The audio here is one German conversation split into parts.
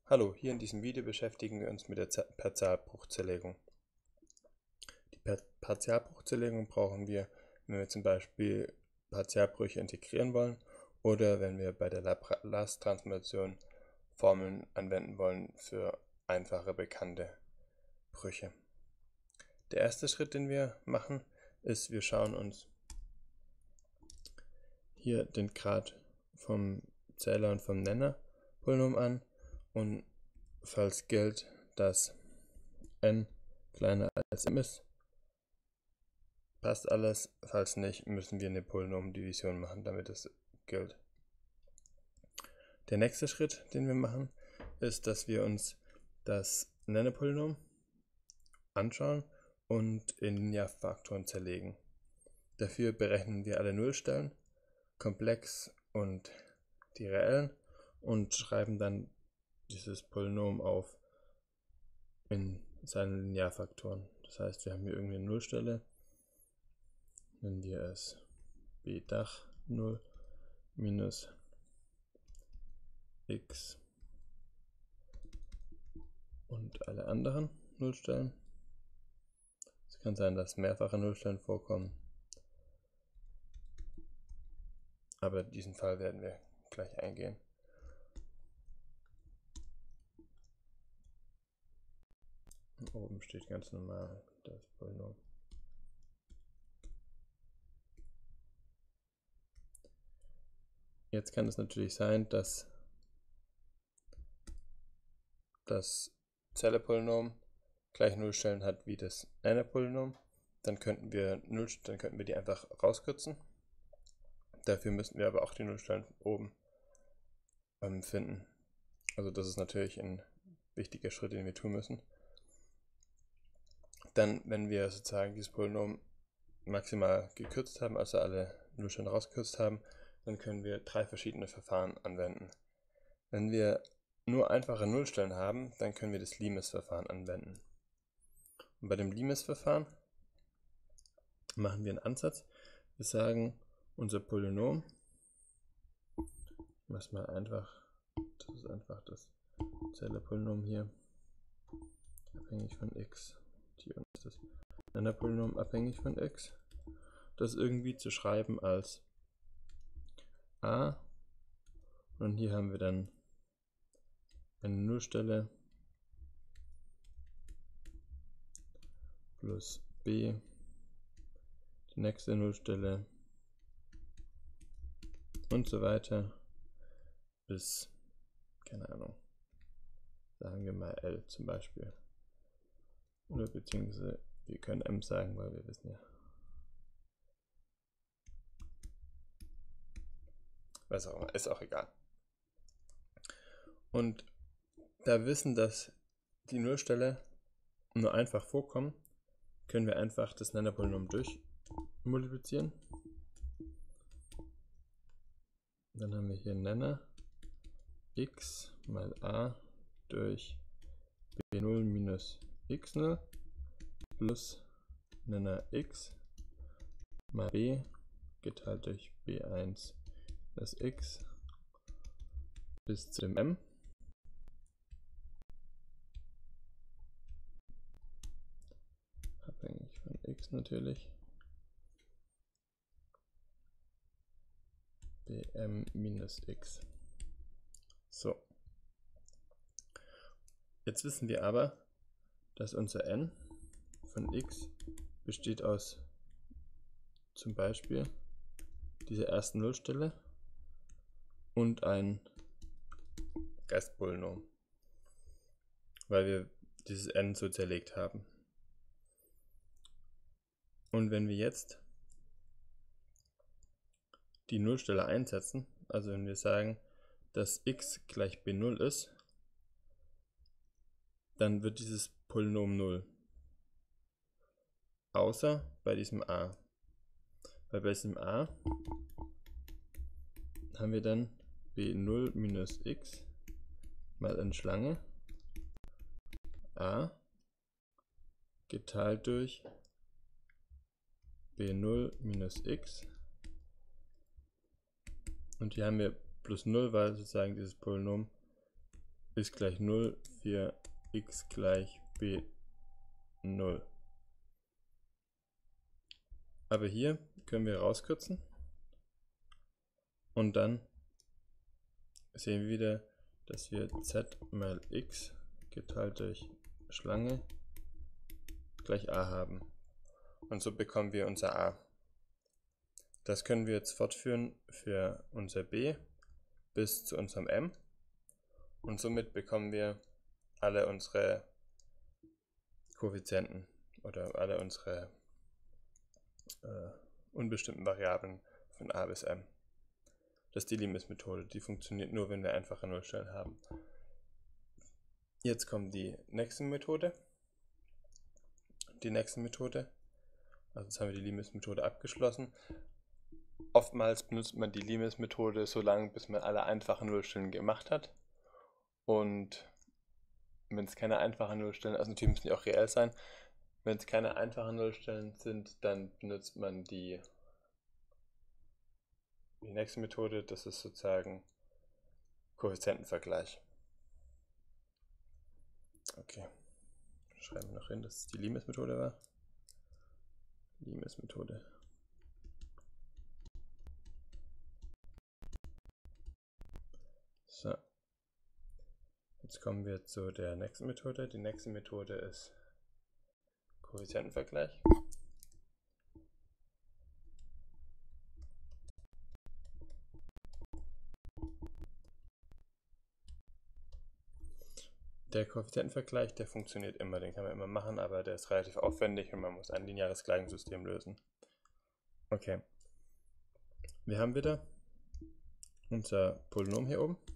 Hallo, hier in diesem Video beschäftigen wir uns mit der Partialbruchzerlegung. Die Partialbruchzerlegung brauchen wir, wenn wir zum Beispiel Partialbrüche integrieren wollen oder wenn wir bei der Laplace-Transformation Formeln anwenden wollen für einfache bekannte Brüche. Der erste Schritt, den wir machen, ist, wir schauen uns hier den Grad vom Zähler und vom Nenner-Polynom an. Und falls gilt, dass n kleiner als m ist, passt alles. Falls nicht, müssen wir eine Polynomdivision machen, damit es gilt. Der nächste Schritt, den wir machen, ist, dass wir uns das Nennerpolynom anschauen und in Linearfaktoren zerlegen. Dafür berechnen wir alle Nullstellen, komplex und die reellen, und schreiben dann dieses Polynom auf in seinen Linearfaktoren. Das heißt, wir haben hier irgendwie eine Nullstelle, nennen wir es b Dach 0 minus x und alle anderen Nullstellen. Es kann sein, dass mehrfache Nullstellen vorkommen, aber diesen Fall werden wir gleich eingehen. Und oben steht ganz normal das Polynom. Jetzt kann es natürlich sein, dass das Zählerpolynom gleich Nullstellen hat wie das Nennerpolynom. Dann könnten wir die einfach rauskürzen. Dafür müssten wir aber auch die Nullstellen oben finden. Also das ist natürlich ein wichtiger Schritt, den wir tun müssen. Dann, wenn wir sozusagen dieses Polynom maximal gekürzt haben, also alle Nullstellen rausgekürzt haben, dann können wir 3 verschiedene Verfahren anwenden. Wenn wir nur einfache Nullstellen haben, dann können wir das Limes-Verfahren anwenden. Und bei dem Limes-Verfahren machen wir einen Ansatz. Wir sagen, unser Polynom, das ist einfach das Zählerpolynom hier, abhängig von x. Hier ist das Nennerpolynom abhängig von x. Das irgendwie zu schreiben als a. Und hier haben wir dann eine Nullstelle plus b, die nächste Nullstelle und so weiter bis, keine Ahnung, sagen wir mal L zum Beispiel. Oder beziehungsweise wir können m sagen, weil wir wissen ja, was auch immer, ist auch egal. Und da wir wissen, dass die Nullstelle nur einfach vorkommen, können wir einfach das Nennerpolynom durchmultiplizieren. Dann haben wir hier Nenner x mal a durch b0 minus x0 plus Nenner x mal b geteilt durch b1 minus x bis zu dem m. Abhängig von x natürlich. bm minus x. So. Jetzt wissen wir aber, dass unser n von x besteht aus zum Beispiel dieser ersten Nullstelle und ein Restpolynom, weil wir dieses n so zerlegt haben. Und wenn wir jetzt die Nullstelle einsetzen, also wenn wir sagen, dass x gleich b0 ist, dann wird dieses Polynom 0. Außer bei diesem a. Weil bei diesem a haben wir dann b0 minus x mal eine Schlange a geteilt durch b0 minus x. Und hier haben wir plus 0, weil sozusagen dieses Polynom ist gleich 0 für x gleich b0. Aber hier können wir rauskürzen und dann sehen wir wieder, dass wir z mal x geteilt durch Schlange gleich a haben. Und so bekommen wir unser a. Das können wir jetzt fortführen für unser b bis zu unserem m. Und somit bekommen wir alle unsere Koeffizienten oder alle unsere unbestimmten Variablen von a bis m. Das ist die Limes-Methode. Die funktioniert nur, wenn wir einfache Nullstellen haben. Jetzt kommt die nächste Methode. Also jetzt haben wir die Limes-Methode abgeschlossen. Oftmals benutzt man die Limes-Methode so lange, bis man alle einfachen Nullstellen gemacht hat. Und wenn es keine einfachen Nullstellen, also natürlich müssen die auch reell sein, wenn es keine einfachen Nullstellen sind, dann benutzt man die nächste Methode, das ist sozusagen Koeffizientenvergleich. Okay, schreiben wir noch hin, dass es die Limes-Methode war. Limes-Methode. So, jetzt kommen wir zu der nächsten Methode. Die nächste Methode ist Koeffizientenvergleich. Der Koeffizientenvergleich, der funktioniert immer, den kann man immer machen, aber der ist relativ aufwendig und man muss ein lineares Gleichungssystem lösen. Okay, wir haben wieder unser Polynom hier oben.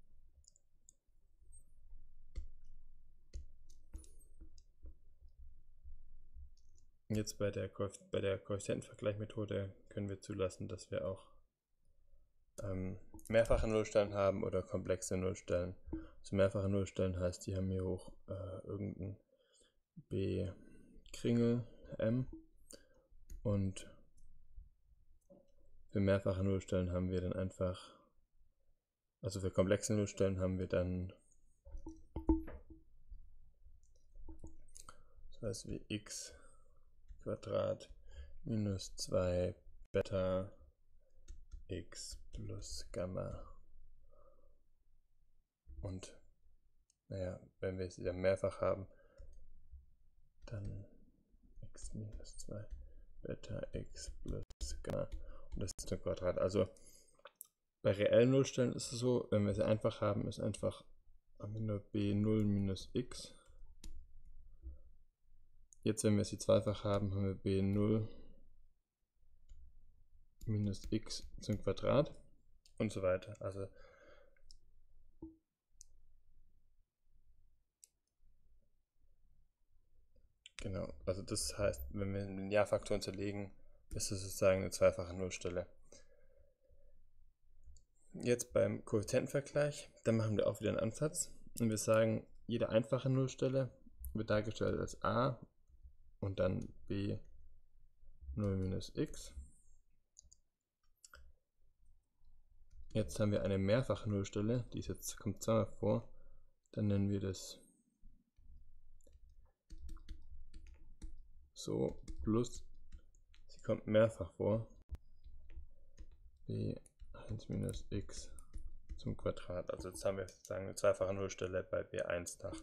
Jetzt bei der Koeffizientenvergleichmethode können wir zulassen, dass wir auch mehrfache Nullstellen haben oder komplexe Nullstellen. Also mehrfache Nullstellen heißt, die haben hier hoch irgendein b-Kringel m und für mehrfache Nullstellen haben wir dann einfach, also für komplexe Nullstellen haben wir dann sowas wie x Quadrat minus 2 Beta x plus Gamma. Und naja, wenn wir es wieder mehrfach haben, dann x minus 2 Beta x plus Gamma. Und das ist ein Quadrat. Also bei reellen Nullstellen ist es so, wenn wir sie einfach haben, ist einfach haben wir nur b0 minus x. Jetzt, wenn wir sie zweifach haben, haben wir b0 minus x zum Quadrat und so weiter. Also genau, also das heißt, wenn wir Linearfaktoren zerlegen, ist es sozusagen eine zweifache Nullstelle. Jetzt beim Koeffizientenvergleich, dann machen wir auch wieder einen Ansatz und wir sagen, jede einfache Nullstelle wird dargestellt als a und dann b0 minus x. Jetzt haben wir eine mehrfache Nullstelle, die ist jetzt, kommt zweimal vor, dann nennen wir das so, plus, sie kommt mehrfach vor, b1 minus x zum Quadrat. Also jetzt haben wir sozusagen eine zweifache Nullstelle bei b1 Dach.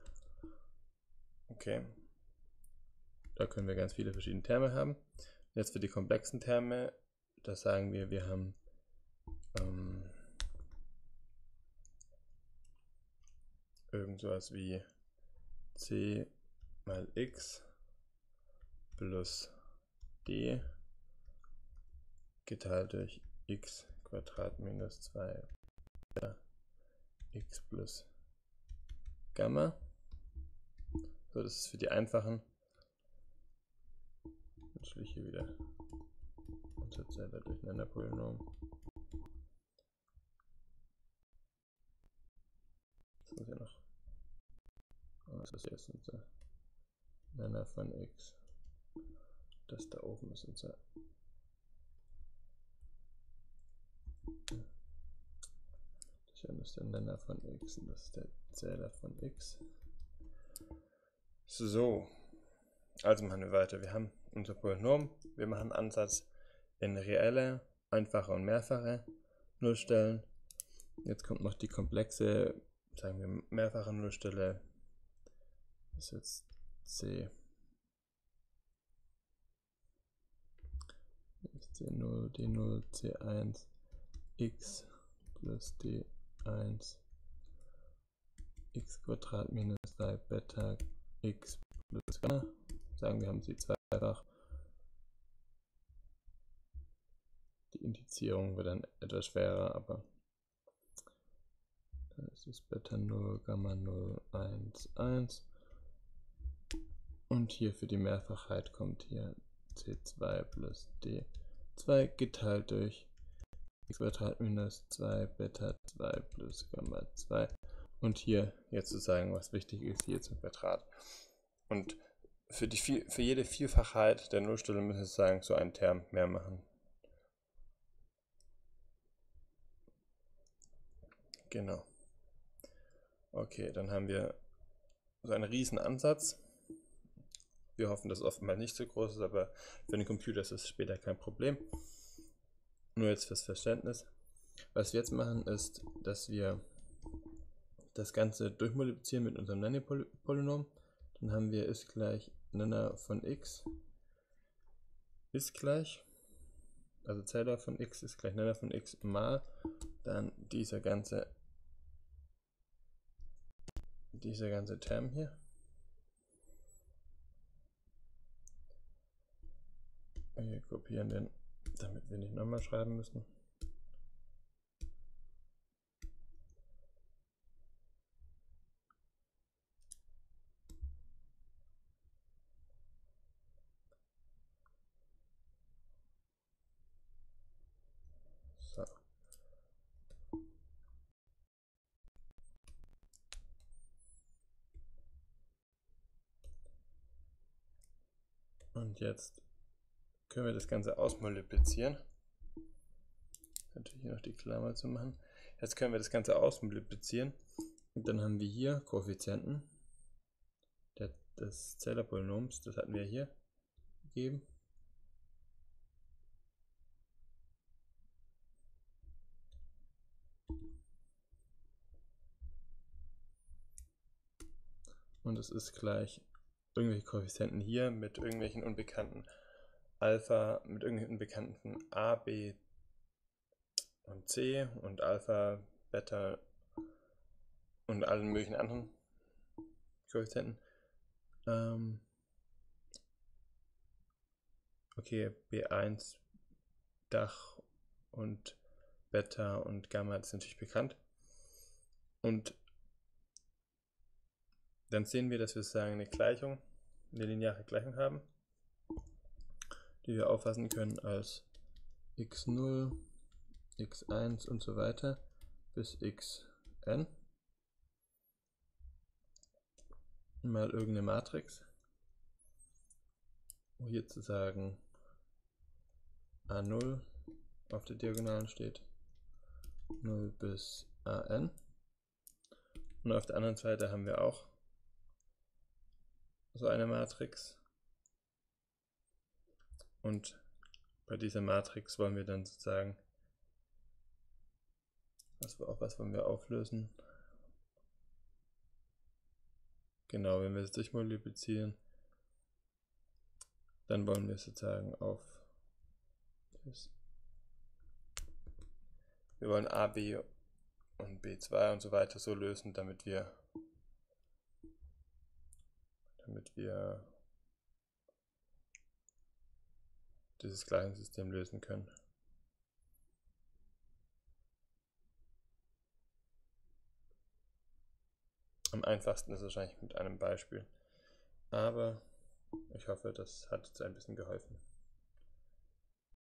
Okay, da können wir ganz viele verschiedene Terme haben. Jetzt für die komplexen Terme, da sagen wir, wir haben irgend sowas wie c mal x plus d geteilt durch x Quadrat minus 2 x plus Gamma. So, das ist für die einfachen. Dann schließe ich hier wieder unser selber durcheinander Polynom. Das muss ja noch. Was ist jetzt unser Nenner von x? Das da oben ist unser. Das Dann ist der Nenner von x und das ist der Zähler von x. So, also machen wir weiter. Wir haben unser Polynom. Wir machen Ansatz in reelle, einfache und mehrfache Nullstellen. Jetzt kommt noch die komplexe, sagen wir, mehrfache Nullstelle. Das ist jetzt c. C0, D0, C1, x plus D1, x Quadrat minus 3 Beta x plus Gamma. Sagen wir haben sie zweifach. Die Indizierung wird dann etwas schwerer, aber das ist Beta 0, Gamma 0, 1, 1. Und hier für die Mehrfachheit kommt hier C2 plus D2 geteilt durch x Quadrat minus 2 Beta 2 plus Gamma 2. Und hier jetzt zu sagen, was wichtig ist, hier zum Quadrat. Und für jede Vielfachheit der Nullstelle müssen wir sagen, so einen Term mehr machen. Genau. Okay, dann haben wir so einen riesen Ansatz. Wir hoffen, dass es oftmals nicht so groß ist, aber für den Computer ist es später kein Problem. Nur jetzt fürs Verständnis. Was wir jetzt machen, ist, dass wir das Ganze durchmultiplizieren mit unserem Nenner-Polynom. Dann haben wir ist gleich Nenner von x ist gleich, also Zähler von x ist gleich Nenner von x mal dann dieser ganze Term hier. Wir kopieren den, damit wir nicht nochmal schreiben müssen. So. Und jetzt können wir das Ganze ausmultiplizieren. Natürlich hier noch die Klammer zu machen. Jetzt können wir das Ganze ausmultiplizieren. Und dann haben wir hier Koeffizienten des Zählerpolynoms, das hatten wir hier gegeben. Und es ist gleich irgendwelche Koeffizienten hier mit irgendwelchen unbekannten Alpha, mit irgendwelchen unbekannten A, B und C und Alpha, Beta und allen möglichen anderen Koeffizienten. Okay, B1, Dach und Beta und Gamma ist natürlich bekannt. Und dann sehen wir, dass wir sozusagen eine lineare Gleichung haben, die wir auffassen können als x0, x1 und so weiter bis xn mal irgendeine Matrix, wo hier zu sagen A0 auf der Diagonalen steht, 0 bis an. Und auf der anderen Seite haben wir auch so eine Matrix. Und bei dieser Matrix wollen wir dann sozusagen, was wollen wir auflösen? Genau, wenn wir es durchmultiplizieren, dann wollen wir sozusagen wir wollen A, B und B2 und so weiter so lösen, damit wir dieses Gleichungssystem lösen können. Am einfachsten ist es wahrscheinlich mit einem Beispiel, aber ich hoffe, das hat jetzt ein bisschen geholfen.